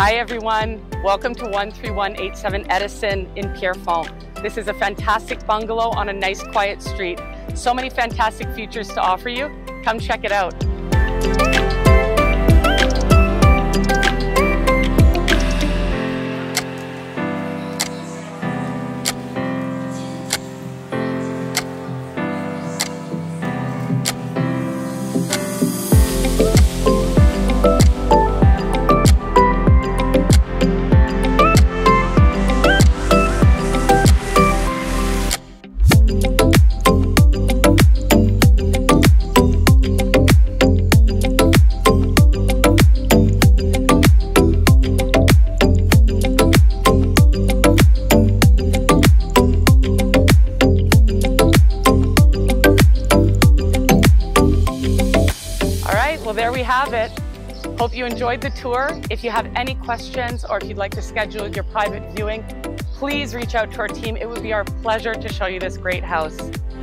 Hi everyone, welcome to 13187 Edison in Pierrefonds. This is a fantastic bungalow on a nice quiet street. So many fantastic features to offer you. Come check it out. Well, there we have it. Hope you enjoyed the tour. If you have any questions or if you'd like to schedule your private viewing, please reach out to our team. It would be our pleasure to show you this great house.